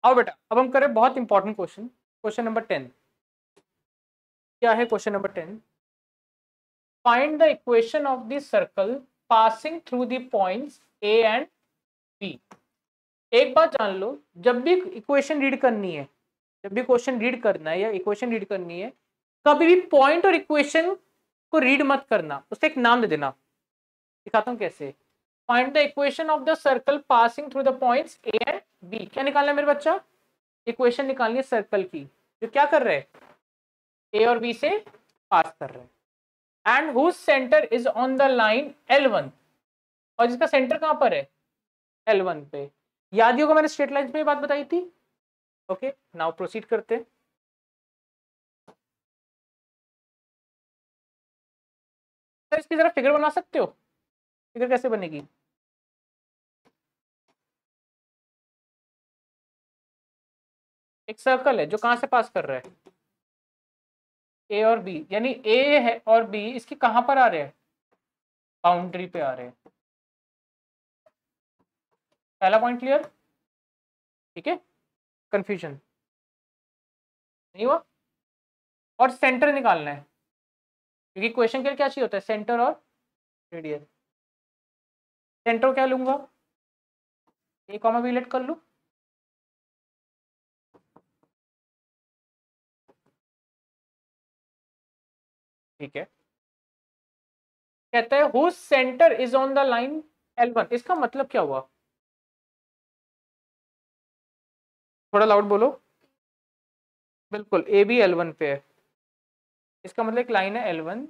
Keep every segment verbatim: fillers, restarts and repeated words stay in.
आओ बेटा अब हम करें बहुत important question, question number ten. क्या है question number ten? Find the equation of the circle passing through the points A and B. एक बात जान लो, जब भी इक्वेशन रीड करनी है, जब भी क्वेश्चन रीड करना है या इक्वेशन रीड करनी है, कभी भी पॉइंट और इक्वेशन को रीड मत करना, उसका एक नाम दे देना। दिखाता हूं कैसे। Find the equation of the circle passing through the points A and B. क्या निकालना है मेरे बच्चा? इक्वेशन निकालनी है सर्कल की, जो क्या कर रहे हैं, ए और बी से पास कर रहे हैं, and whose centre is on the line L one, और जिसका सेंटर कहां पर है, एल वन पे। याद ही होगा मैंने स्ट्रेट लाइन में बात बताई थी। ओके, नाउ प्रोसीड करते हैं। सर इसकी जरा फिगर बना सकते हो? फिगर कैसे बनेगी? एक सर्कल है जो कहां से पास कर रहा है, ए और बी, यानी ए है और बी इसकी कहां पर आ रहे हैं, बाउंड्री पे आ रहे हैं। पहला पॉइंट क्लियर? ठीक है, कंफ्यूजन नहीं हुआ? और सेंटर निकालना है, क्योंकि क्वेश्चन के लिए क्या चाहिए होता है, सेंटर और रेडियस। सेंटर क्या लूंगा, ए कॉमा बी लेट कर लूं। ठीक है, कहता है whose centre is on the line L one. इसका मतलब क्या हुआ, थोड़ा लाउड बोलो। बिल्कुल, ए बी एल वन पे है, इसका मतलब एक लाइन है एल वन,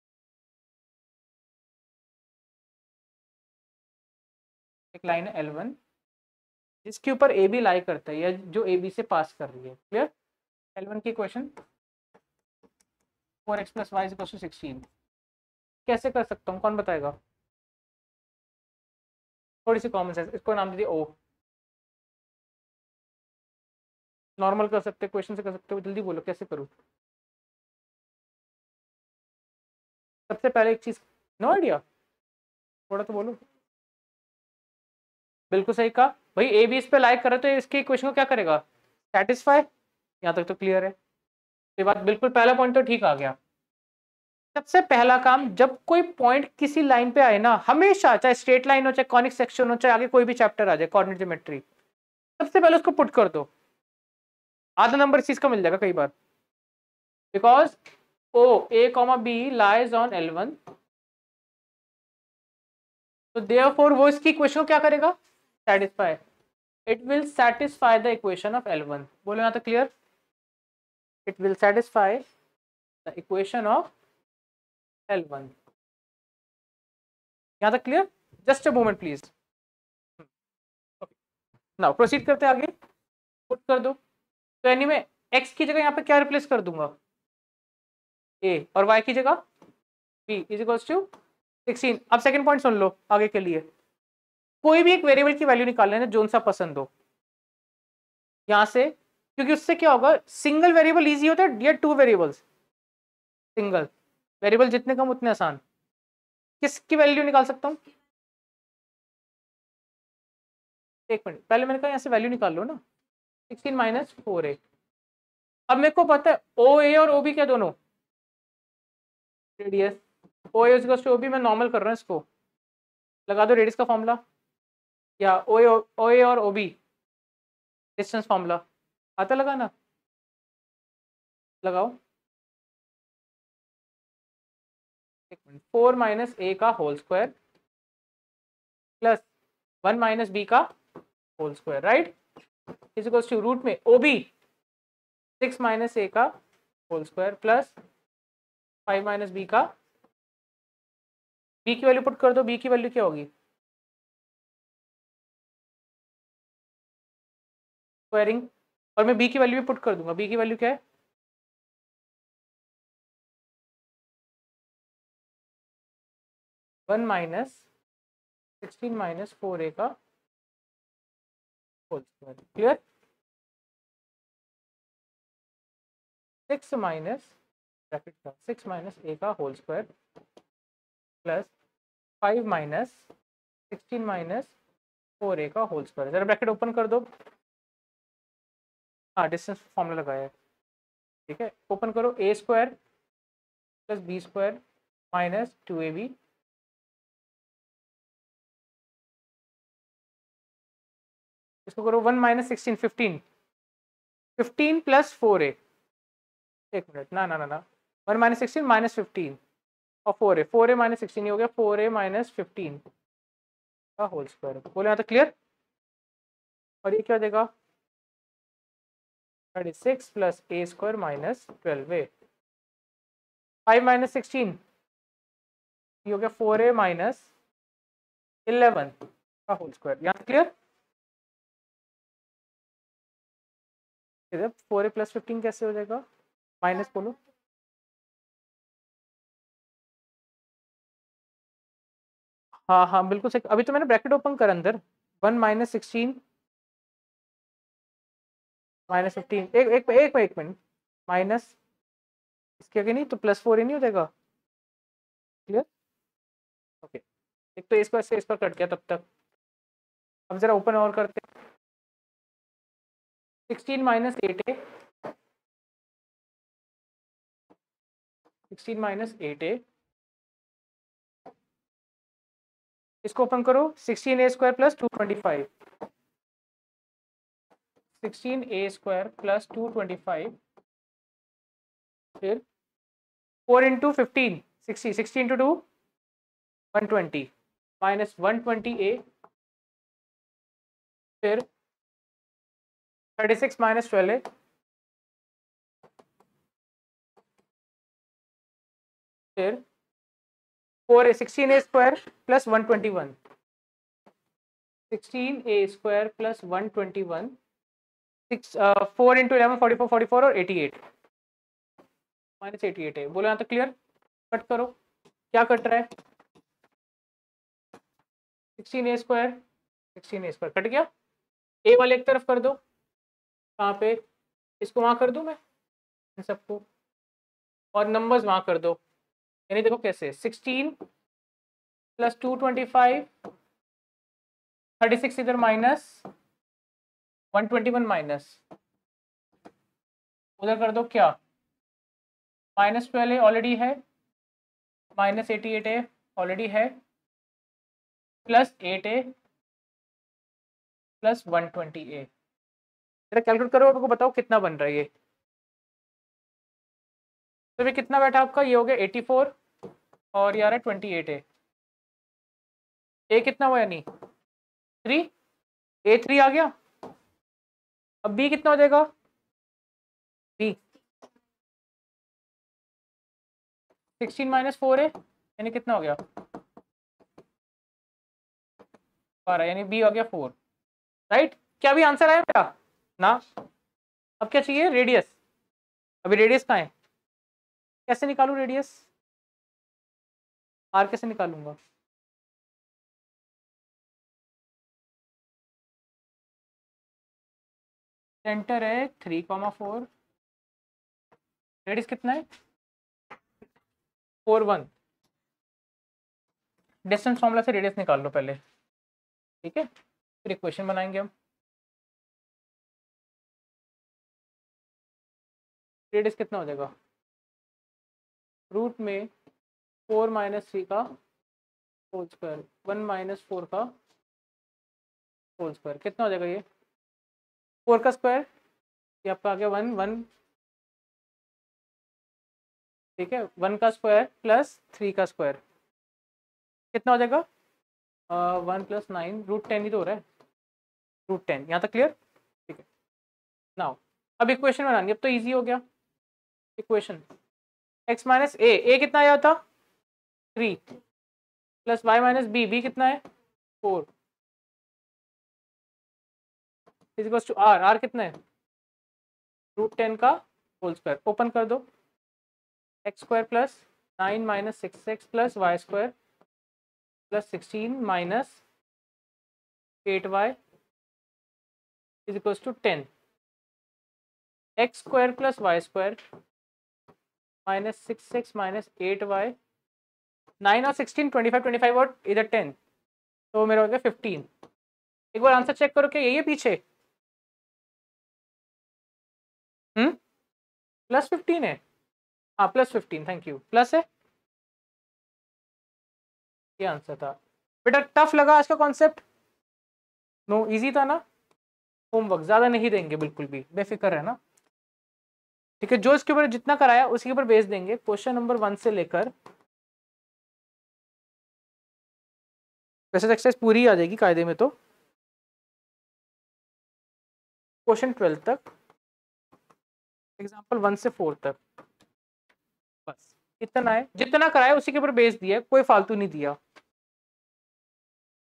एक लाइन है एल वन जिसके ऊपर ए बी लाई करता है, या जो ए बी से पास कर रही है। क्लियर? एल वन की question, four x plus y equal to sixteen. कैसे कर सकता हूँ, कौन बताएगा? थोड़ी सी कॉमन सेंस, इसको नाम दीजिए ओ। नॉर्मल कर सकते, क्वेश्चन से कर सकते हो, जल्दी बोलो कैसे करूँ। सबसे पहले एक चीज, नो आइडिया, थोड़ा तो बोलो। बिल्कुल सही कहा भाई, ए बी इस पे लाइक कर रहे तो इसके इक्वेशन को क्या करेगा, सेटिस्फाई। यहाँ तक तो क्लियर है, ये बात बिल्कुल, पहला पॉइंट तो ठीक आ गया। सबसे पहला काम, जब कोई पॉइंट किसी लाइन पे आए ना, हमेशा चाहे स्ट्रेट लाइन हो, चाहे कॉनिक सेक्शन हो, चाहे आगे कोई भी चैप्टर आ जाए, कोऑर्डिनेट ज्योमेट्री, सबसे पहले उसको पुट कर दो। आधा नंबर इस चीज का मिल जाएगा कई बार, because O A comma B lies on L one, तो देयरफॉर वो इसकी इक्वेशन को क्या करेगा, satisfy. It will satisfy the equation of L one. बोलो यहाँ तक clear? It will satisfy the equation of L one. यहाँ तक clear? Just a moment please. Now proceed करते आगे, पुट कर दो। तो एनी में एक्स की जगह यहाँ पे क्या रिप्लेस कर दूंगा, ए, और वाई की जगह B is equals to sixteen. अब सेकंड पॉइंट सुन लो आगे के लिए, कोई भी एक वेरिएबल की वैल्यू निकाल लेना जो सा पसंद हो यहां से, क्योंकि उससे क्या होगा, सिंगल वेरिएबल इजी होता है या टू वेरिएबल्स, सिंगल वेरिएबल जितने कम उतने आसान। किसकी वैल्यू निकाल सकता हूँ, एक मिनट, पहले मैंने कहा यहाँ से वैल्यू निकाल लो ना, सिक्सटीन माइनस फोर ए। अब मेरे को पता है ओ ए और ओ बी क्या दोनों radius, O A to O B, मैं नॉर्मल कर रहा हूँ इसको, लगा दो रेडियस का फॉर्मूला, या ओ ए ओ ए और ओ बी डिस्टेंस फॉर्मूला आता, लगाना, लगाओ। एक मिनट, फोर माइनस ए का whole square plus one minus B का whole square, right, is equals to root में O B six minus A का whole square plus five minus B का, B की वैल्यू पुट कर दो, B की value क्या होगी, स्क्वायरिंग, और मैं बी की वैल्यू भी पुट कर दूंगा, बी की वैल्यू क्या है, one minus sixteen minus four A का whole square. Clear? Six minus bracket का सिक्स माइनस ए का whole square plus five minus sixteen minus four A का होल स्क्वायर, जरा ब्रैकेट ओपन कर दो, हाँ डिस्टेंस फॉर्मूला लगाया है, ठीक है। ओपन करो, A square plus B square minus two A B, इसको करो one minus sixteen, fifteen, fifteen plus four A, एक मिनट, ना ना ना ना, one minus sixteen minus fifteen और four A, four A minus sixteen हो गया, फोर ए माइनस फिफ्टीन का होल स्क्वायर। बोले यहाँ तक क्लियर? और ये क्या देगा, thirty six plus A square minus twelve A, five minus sixteen, ये हो गया फोर ए माइनस इलेवन का होल स्क्वायर। यहाँ तक क्लियर? इधर फोर ए प्लस फिफ्टीन कैसे हो जाएगा, माइनस बोलो, हाँ हाँ बिल्कुल सही, अभी तो मैंने ब्रैकेट ओपन कर अंदर, one minus sixteen minus fifteen, एक एक एक एक मिनट, माइनस इसके आगे नहीं तो प्लस फोर ही नहीं हो जाएगा, क्लियर? ओके, एक तो इसको ऐसे इस पर कट गया तब तक, अब जरा ओपन और करते हैं, sixteen minus eight A, sixteen minus eight A, इसको ओपन करो, sixteen A square plus two twenty five, sixteen A square plus two twenty five, फिर four into fifteen, sixty, sixty into two one twenty minus one twenty A, फिर thirty six minus twelve A, फिर four A, sixteen A square plus one twenty one, sixteen A square plus one twenty one, six four into eleven forty four, forty four और eighty eight minus eighty eight है। बोलो यहाँ तक clear? Cut करो, क्या cut रहा है, sixteen A square, sixteen A square cut गया, ए वाले एक तरफ कर दो, कहाँ पे, इसको वहाँ कर दूँ मैं इन सबको, और नंबर्स वहाँ कर दो, यानी देखो कैसे, sixteen plus two twenty five, thirty six इधर minus one twenty one minus उधर कर दो, क्या माइनस ट्वेल्व ऑलरेडी है, minus eighty eight A already है, plus eight A plus one twenty A, जरा कैलकुलेट करो, आपको बताओ कितना बन रहा है ये, तो ये कितना बैठा आपका, ये हो गया एटी फोर और यार है ट्वेंटी एट ए, ए कितना हुआ यानी थ्री, ए थ्री आ गया, अब बी कितना हो जाएगा, बी सिक्सटीन माइनस फोर है यानी कितना हो गया बारह, यानी बी हो गया फोर, राइट? क्या अभी आंसर आया मेरा ना? अब क्या चाहिए, रेडियस, अभी रेडियस कहाँ है, कैसे निकालूं रेडियस, आर कैसे निकालूंगा, सेंटर है थ्री कॉमा फोर, रेडियस कितना है फोर वन, डिस्टेंस फॉर्मूला से रेडियस निकाल लो पहले, ठीक है, फिर इक्वेशन बनाएंगे हम, रेडियस कितना हो जाएगा, रूट में फोर माइनस थ्री का whole square, one minus four का होल स्क्वायर, कितना हो जाएगा ये, फोर का स्क्वायर, ये आपका आ गया वन, वन ठीक है, वन का स्क्वायर प्लस थ्री का स्क्वायर कितना हो जाएगा, one plus nine, root ten ही तो हो रहा है, रूट टेन, यहाँ तक क्लियर? ठीक है, नाउ अब इक्वेशन बनानी, अब तो इजी हो गया, equation x minus A, A कितना आया था three, plus y minus B, B कितना है four, is to R, R कितना है रूट टेन का होल स्क्वायर, ओपन कर दो, x square plus nine minus six x plus y square plus sixteen minus eight y is equals to ten, x square plus y square minus six x minus eight y, nine और sixteen, twenty five, twenty five और इधर ten, तो मेरा हो गया fifteen. एक बार answer check करो क्या यही है पीछे, प्लस फिफ्टीन है, हाँ plus fifteen, thank you, plus है, ये आंसर था। बेटा टफ लगा आज का कॉन्सेप्ट? नो, इजी था ना? होमवर्क ज्यादा नहीं देंगे बिल्कुल भी, बेफिक्र है ना? ठीक है, जो इसके ऊपर जितना कराया उसी के ऊपर बेस देंगे। क्वेश्चन नंबर वन से लेकर, वैसे एक्सरसाइज पूरी आ जाएगी कायदे में तो, क्वेश्चन ट्वेल्व तक, एग्जाम्पल वन से फोर तक, बस इतना है। जितना कराया उसी के ऊपर बेस दिया, कोई फालतू नहीं दिया।